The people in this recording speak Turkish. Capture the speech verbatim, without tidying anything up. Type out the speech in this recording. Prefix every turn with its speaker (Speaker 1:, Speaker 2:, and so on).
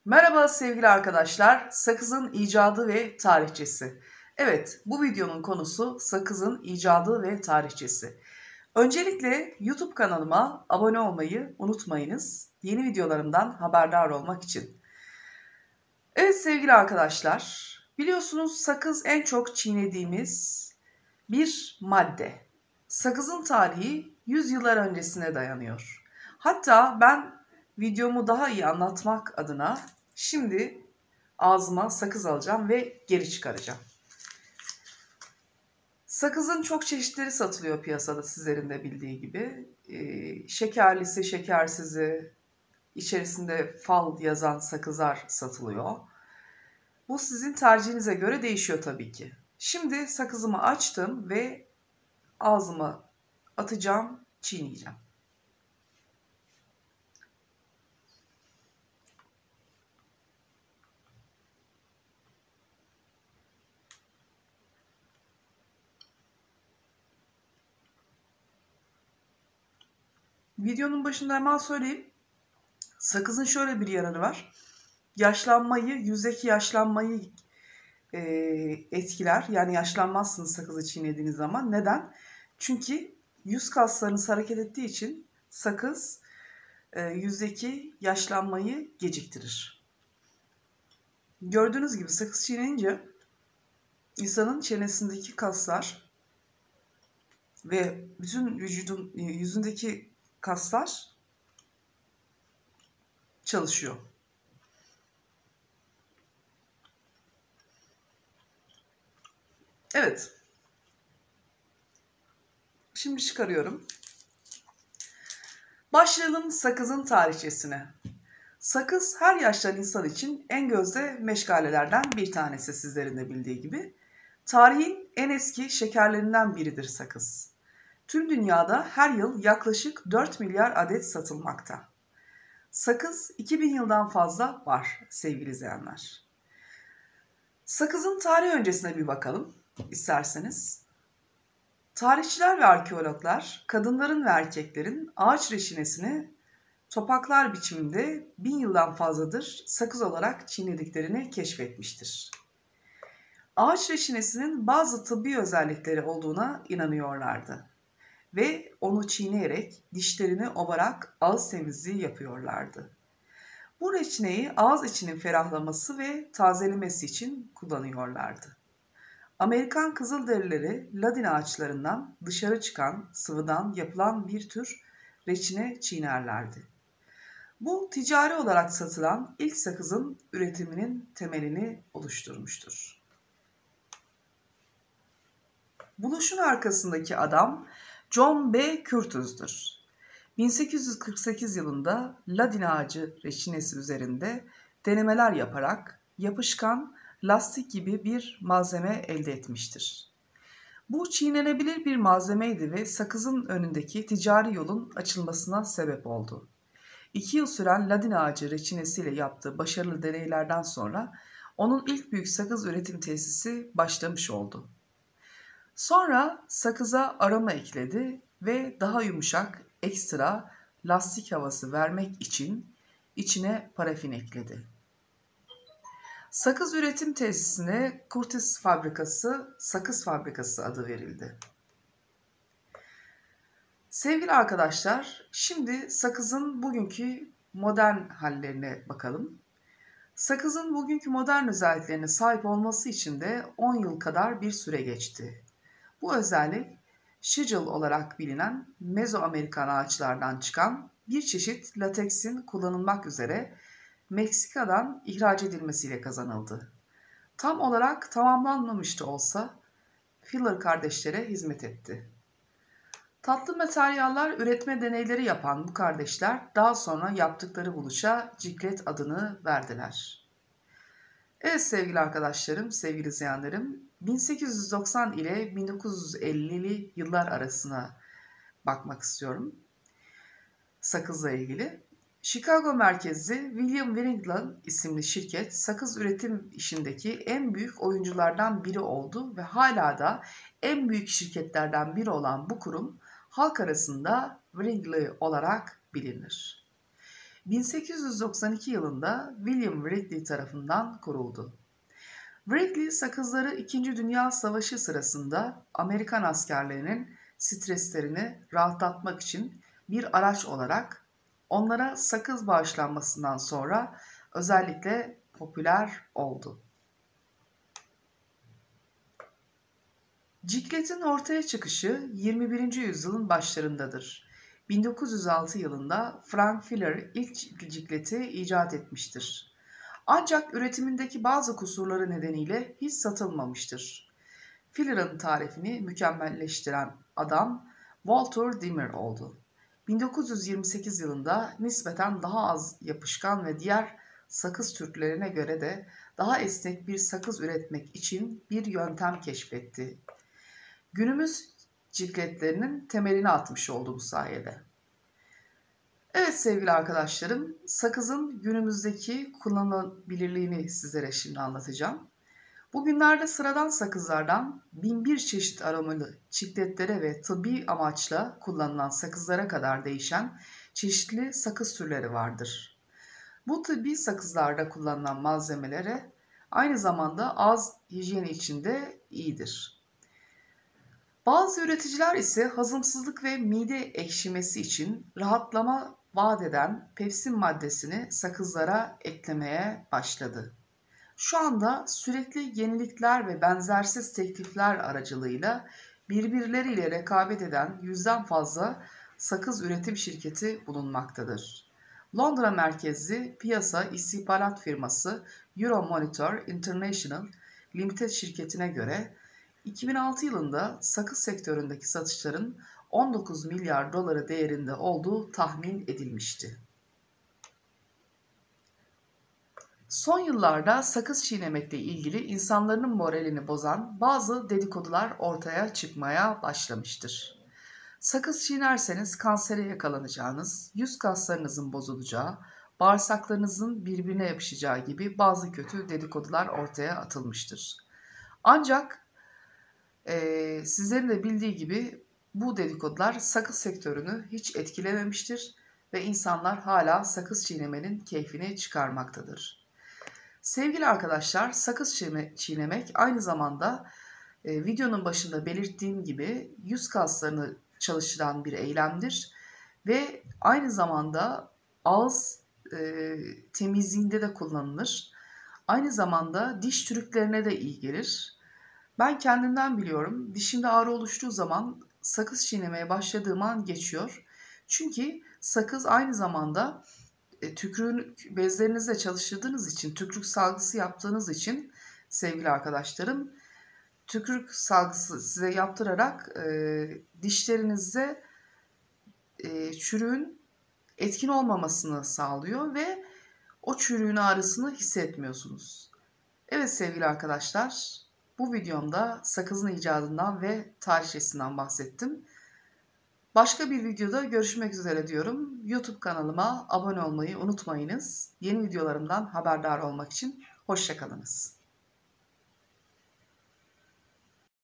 Speaker 1: Merhaba sevgili arkadaşlar, sakızın icadı ve tarihçesi. Evet, bu videonun konusu sakızın icadı ve tarihçesi. Öncelikle YouTube kanalıma abone olmayı unutmayınız, yeni videolarımdan haberdar olmak için. Evet sevgili arkadaşlar, biliyorsunuz sakız en çok çiğnediğimiz bir madde. Sakızın tarihi yüz yıllar öncesine dayanıyor. Hatta ben videomu daha iyi anlatmak adına şimdi ağzıma sakız alacağım ve geri çıkaracağım. Sakızın çok çeşitleri satılıyor piyasada, sizlerin de bildiği gibi. Ee, şekerlisi, şekersizi, içerisinde fal yazan sakızlar satılıyor. Bu sizin tercihinize göre değişiyor tabii ki. Şimdi sakızımı açtım ve ağzıma atacağım, çiğneyeceğim. Videonun başında hemen söyleyeyim. Sakızın şöyle bir yararı var. Yaşlanmayı, yüzdeki yaşlanmayı e, etkiler. Yani yaşlanmazsınız sakızı çiğnediğiniz zaman. Neden? Çünkü yüz kaslarınız hareket ettiği için sakız e, yüzdeki yaşlanmayı geciktirir. Gördüğünüz gibi sakız çiğneyince insanın çenesindeki kaslar ve bütün vücudun yüzündeki kaslar çalışıyor. Evet. Şimdi çıkarıyorum. Başlayalım sakızın tarihçesine. Sakız her yaştan insan için en gözde meşgalelerden bir tanesi, sizlerin de bildiği gibi. Tarihin en eski şekerlerinden biridir sakız. Tüm dünyada her yıl yaklaşık dört milyar adet satılmakta. Sakız iki bin yıldan fazla var sevgili izleyenler. Sakızın tarihi öncesine bir bakalım isterseniz. Tarihçiler ve arkeologlar kadınların ve erkeklerin ağaç reçinesini topaklar biçiminde bin yıldan fazladır sakız olarak çiğnediklerini keşfetmiştir. Ağaç reçinesinin bazı tıbbi özellikleri olduğuna inanıyorlardı ve onu çiğneyerek dişlerini ovarak ağız temizliği yapıyorlardı. Bu reçineyi ağız içinin ferahlaması ve tazelemesi için kullanıyorlardı. Amerikan Kızılderilileri ladin ağaçlarından dışarı çıkan sıvıdan yapılan bir tür reçine çiğnerlerdi. Bu ticari olarak satılan ilk sakızın üretiminin temelini oluşturmuştur. Buluşun arkasındaki adam John B. Curtis'dir. bin sekiz yüz kırk sekiz yılında ladin ağacı reçinesi üzerinde denemeler yaparak yapışkan lastik gibi bir malzeme elde etmiştir. Bu çiğnenebilir bir malzemeydi ve sakızın önündeki ticari yolun açılmasına sebep oldu. İki yıl süren ladin ağacı reçinesiyle yaptığı başarılı deneylerden sonra onun ilk büyük sakız üretim tesisi başlamış oldu. Sonra sakıza aroma ekledi ve daha yumuşak, ekstra lastik havası vermek için içine parafin ekledi. Sakız üretim tesisine Curtis Fabrikası, Sakız Fabrikası adı verildi. Sevgili arkadaşlar, şimdi sakızın bugünkü modern hallerine bakalım. Sakızın bugünkü modern özelliklerine sahip olması için de on yıl kadar bir süre geçti. Bu özellik Schigel olarak bilinen Mezoamerikan ağaçlardan çıkan bir çeşit lateksin kullanılmak üzere Meksika'dan ihraç edilmesiyle kazanıldı. Tam olarak tamamlanmamış da olsa Filler kardeşlere hizmet etti. Tatlı materyaller üretme deneyleri yapan bu kardeşler daha sonra yaptıkları buluşa ciklet adını verdiler. Evet sevgili arkadaşlarım, sevgili izleyenlerim, bin sekiz yüz doksan ile bin dokuz yüz ellili yıllar arasına bakmak istiyorum sakızla ilgili. Chicago merkezli William Wrigley isimli şirket sakız üretim işindeki en büyük oyunculardan biri oldu ve hala da en büyük şirketlerden biri olan bu kurum halk arasında Wrigley olarak bilinir. bin sekiz yüz doksan iki yılında William Wrigley tarafından kuruldu. Wrigley sakızları İkinci Dünya Savaşı sırasında Amerikan askerlerinin streslerini rahatlatmak için bir araç olarak onlara sakız bağışlanmasından sonra özellikle popüler oldu. Cikletin ortaya çıkışı yirmi birinci yüzyılın başlarındadır. bin dokuz yüz altı yılında Frank Filler ilk cikleti icat etmiştir. Ancak üretimindeki bazı kusurları nedeniyle hiç satılmamıştır. Filler'ın tarifini mükemmelleştiren adam Walter Dimmer oldu. bin dokuz yüz yirmi sekiz yılında nispeten daha az yapışkan ve diğer sakız türlerine göre de daha esnek bir sakız üretmek için bir yöntem keşfetti. Günümüz cikletlerinin temelini atmış oldu bu sayede. Evet sevgili arkadaşlarım, sakızın günümüzdeki kullanılabilirliğini sizlere şimdi anlatacağım. Bugünlerde sıradan sakızlardan bin bir çeşit aromalı çikletlere ve tıbbi amaçla kullanılan sakızlara kadar değişen çeşitli sakız türleri vardır. Bu tıbbi sakızlarda kullanılan malzemelere aynı zamanda ağız hijyeni için de iyidir. Bazı üreticiler ise hazımsızlık ve mide ekşimesi için rahatlama vaat eden pepsin maddesini sakızlara eklemeye başladı. Şu anda sürekli yenilikler ve benzersiz teklifler aracılığıyla birbirleriyle rekabet eden yüzden fazla sakız üretim şirketi bulunmaktadır. Londra merkezli piyasa istihbarat firması Euromonitor International Limited şirketine göre iki bin altı yılında sakız sektöründeki satışların on dokuz milyar doları değerinde olduğu tahmin edilmişti. Son yıllarda sakız çiğnemekle ilgili insanların moralini bozan bazı dedikodular ortaya çıkmaya başlamıştır. Sakız çiğnerseniz kansere yakalanacağınız, yüz kaslarınızın bozulacağı, bağırsaklarınızın birbirine yapışacağı gibi bazı kötü dedikodular ortaya atılmıştır. Ancak Ee, sizlerin de bildiği gibi bu dedikodular sakız sektörünü hiç etkilememiştir ve insanlar hala sakız çiğnemenin keyfini çıkarmaktadır. Sevgili arkadaşlar, sakız çiğne, çiğnemek aynı zamanda e, videonun başında belirttiğim gibi yüz kaslarını çalıştıran bir eylemdir ve aynı zamanda ağız e, temizliğinde de kullanılır. Aynı zamanda diş çürüklerine de iyi gelir. Ben kendimden biliyorum. Dişimde ağrı oluştuğu zaman sakız çiğnemeye başladığım an geçiyor. Çünkü sakız aynı zamanda e, tükrük bezlerinizle çalıştırdığınız için, tükrük salgısı yaptığınız için sevgili arkadaşlarım, tükrük salgısı size yaptırarak e, dişlerinizde e, çürüğün etkin olmamasını sağlıyor ve o çürüğün ağrısını hissetmiyorsunuz. Evet sevgili arkadaşlar, bu videomda sakızın icadından ve tarihçesinden bahsettim. Başka bir videoda görüşmek üzere diyorum. YouTube kanalıma abone olmayı unutmayınız. Yeni videolarımdan haberdar olmak için hoşça kalınız.